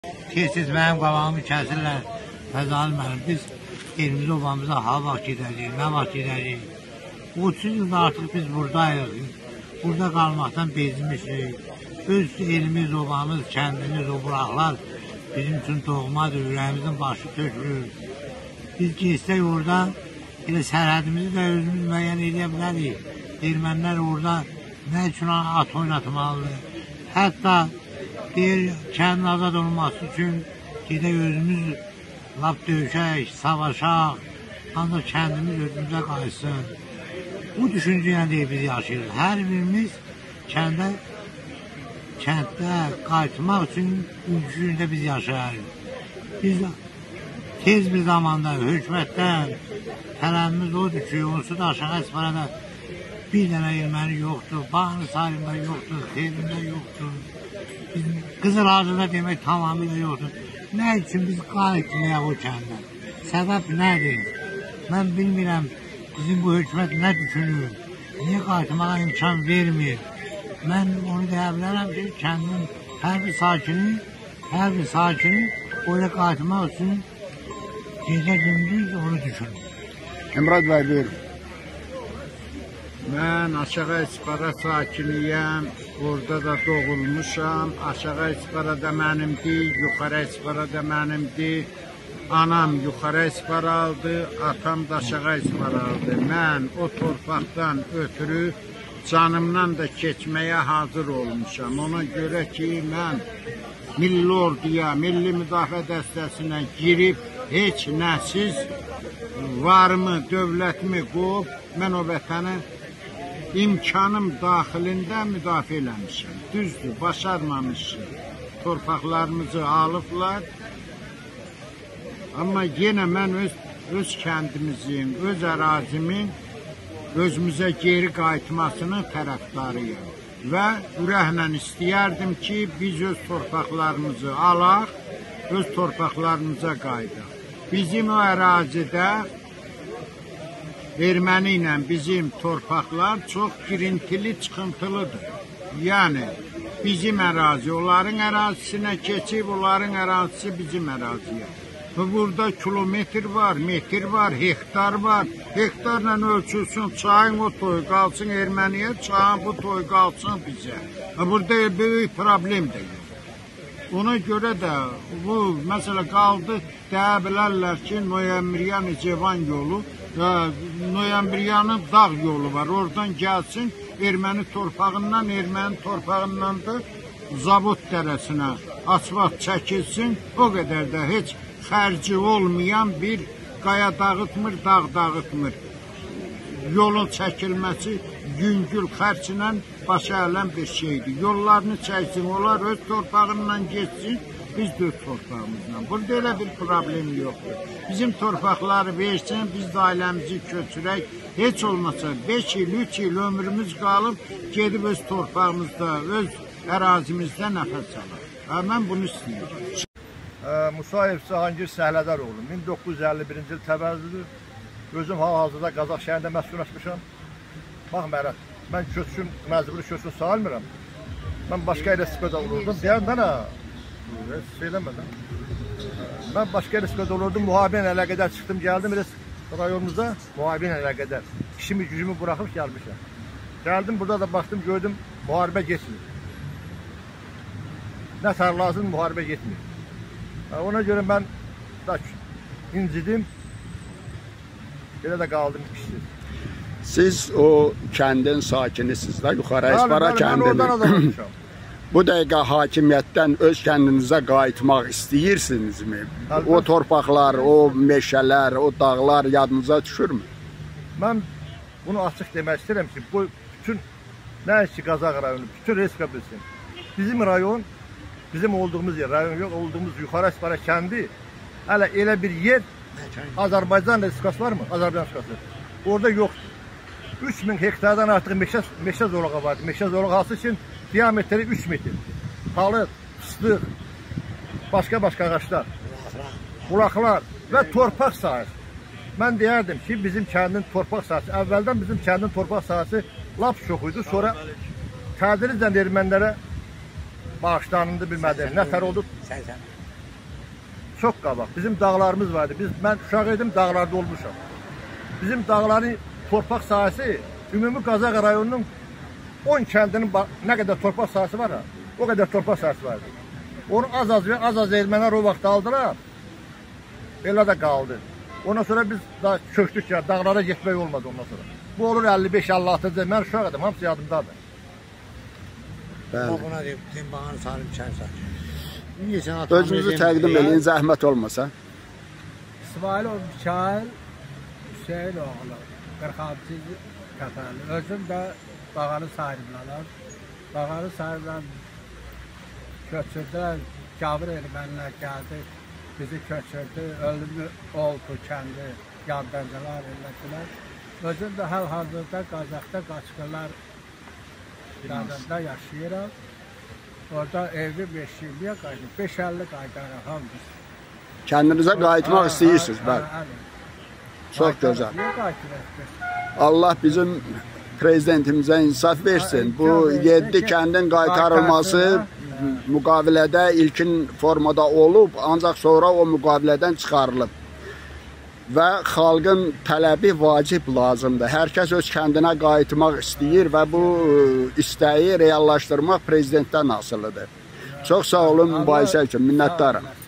Tez-tez mənim qabağımı kəsirlər. Fəzalı mənim. Biz elimizi obamıza ha vaxt gedəcəyik, nə vaxt gedəcəyik. 30 ildə artıq biz buradayıq. Burada qalmaqdan bezmişik. Öz elimiz, obamız, kəndimiz, o buraqlar bizim üçün doğmadır, ürəyimizin başı tökülür. Biz geçsək orada elə sərhədimizi də özümüz müəyyən edə bilərik. Ermənilər orada nə üçün at oynatmalıdır? Hətta deyir, kəndin azad olması üçün gedək özümüz lap döyüşək, savaşaq, ancaq kəndimiz özümüzə qaysın. Bu düşüncəylə deyil biz yaşayırıq. Hər birimiz kənddə qayıtmaq üçün düşüncədə biz yaşayırıq. Biz tez bir zamanda hökumətdən tələbimiz odur ki, onsuz da aşağı əsfərədə bir dənə erməni yoxdur, Bağlı Sarayında yoxdur, Xeyrində yoxdur. Qızıl Ağacıda demək tamamilə yoxdur. Nə üçün biz qayıtmayaq o kəndən? Səbəb nədir? Mən bilmirəm, bizim bu hökumət nə düşünür? Niyə qayıtmağa imkan vermir? Mən onu deyə bilərəm ki, kəndin hər bir sakini oraya qayıtmaq üçün gecə gündüz onu düşünür. Emrad bəy, buyurun. Mən Aşağı İspara sakiniyəm, orada da doğulmuşam. Aşağı İspara da mənimdir, Yuxarı İspara da mənimdir. Anam Yuxarı İspara aldı, atam da Aşağı İspara aldı. Mən o torpaqdan ötürü canımdan da keçməyə hazır olmuşam. Ona görə ki, mən milli orduya, milli müdafiə dəstəsinə girib, heç nəsiz varımı, dövlətimi qoyub, mən o vətəni imkanım daxilində müdafiə eləmişim. Düzdür, başarmamışım. Torpaqlarımızı alıblar. Amma yenə mən öz kəndimizin, öz ərazimin özümüzə geri qayıtmasının tərəfdarıyım. Və ürəklə istəyərdim ki, biz öz torpaqlarımızı alaq, öz torpaqlarımıza qayıdaq. Bizim o ərazidə erməni ilə bizim torpaqlar çox girintili, çıxıntılıdır. Yəni, bizim ərazi onların ərazisinə keçib, onların ərazisi bizim əraziyə. Burada kilometr var, metr var, hektar var. Hektarla ölçülsün, çayın o toyu qalsın erməniyə, çayın bu toyu qalsın bizə. Burada böyük problem də yox. Ona görə də bu məsələ qaldı, deyə bilərlər ki, Noyembriyan-Cevan yolu, Noyembriyanın dağ yolu var, oradan gəlsin, erməni torpağından da Zavod dərəsinə asfalt çəkilsin, o qədər də heç xərci olmayan bir qaya dağıtmır, dağ dağıtmır. Yolun çəkilməsi yüngül xərclə başa ələn bir şeydir. Yollarını çəksin, onlar öz torpağından geçsin, biz də öz torpağımızla. Burada elə bir problem yoxdur. Bizim torpaqları versin, biz də ailəmizi köçürək. Heç olmasa 5 il, 3 il ömrümüz qalıb, gedib öz torpağımızda, öz ərazimizdə nəfəs alır. Mən bunu istəyirəm. Musayev Cahangir Səhlədəroğlu, 1951-ci il təvəllüdür. Özüm hal-hazırda Qazax şəhərində məskunlaşmışam. Baxmayaraq, mən köçkün, məcburi köçkün sayılmıram. Mən başqa ilə istifadə olurdum. Deyən mənə, söyləmədən. Mən başqa ilə istifadə olurdum, müharibə ilə əlaqədar çıxdım, gəldim rayonumuza, müharibə ilə əlaqədar. İşimi, gücümü buraxıb gəlmişəm. Gəldim, burada da baxdım, gördüm, müharibə geçmir. Nə tər lazım, müharibə getmir. Ona görə mən incidim, belə də qaldım işsiz. Siz o kəndin sakinisiniz də, Yuxarı İspara kəndinin. Bu dəqiqə hakimiyyətdən öz kəndinizə qayıtmaq istəyirsinizmi? O torpaqlar, o meşələr, o dağlar yadınıza düşürmü? Mən bunu açıq demək istəyirəm ki, bu bütün, nə ki Qazax rayonu, bütün respublika bilsin. Bizim rayon, bizim olduğumuz yer, rayon yox, olduğumuz Yuxarı İspara kəndi, hələ elə bir yer, Azərbaycan Respublikası var mı? Azərbaycan Respublikası. Orada yoxdur. 3000 hektardan artıq meşə zolağı vardır. Meşə zolağası için diametri 3 metr. Palıd, fıstıq, başqa ağaçlar, bulaqlar və torpaq sahəsi. Mən deyərdim ki, bizim kəndin torpaq sahəsi, əvvəldən bizim kəndin torpaq sahəsi lap çox idi. Sonra tədricən ermənilərə bağışlandı, bilmədim, nətər oldu? çox qabaq. Bizim dağlarımız vardı. Ben uşaq idim, dağlarda olmuşam. Bizim dağların torpaq sahəsi ümumi Qazax rayonunun 10 kəndinin nə qədər torpaq sahəsi var ha, o qədər torpaq sahəsi vardı. Onu az ermənilər o vaxt aldılar. Elə də qaldı. Ondan sonra biz daha köçdük ya, dağlara getmək olmadı ondan sonra. Bu olur 55-56-cı, mən uşaq idim, hamısı yadımdadır. Buna deyim, Bağın Salim Kənd. Özünüzü təqdim edin, zəhmət olmasa. İsmailov Mikail Hüseyin oğlu, 46 Kəpəli. Özüm də Bağanı sahiblanam. Bağanı sahiblan köçürdü, Gavur ermənilər gəldi, bizi köçürdü, ölümü oldu kəndi, yardımcılar elədilər. Özüm də hal-hazırda Qazaxda Qaçqınlar yanında yaşayıram. Orada evli 5-20'ye qayıdım, 5-50 qayıdarım hamımız. Kəndinizə qayıtmaq istəyirsiniz, bəli. Çox gözəl. Allah bizim prezidentimizə insaf versin. Bu 7 kəndin qaytarılması müqavilədə ilkin formada olub, ancaq sonra o müqavilədən çıxarılıb. Və xalqın tələbi vacib lazımdır. Hər kəs öz kəndinə qayıtmaq istəyir və bu istəyi reallaşdırmaq prezidentdən asılıdır. Çox sağ olun, mübahisə üçün minnətdarım.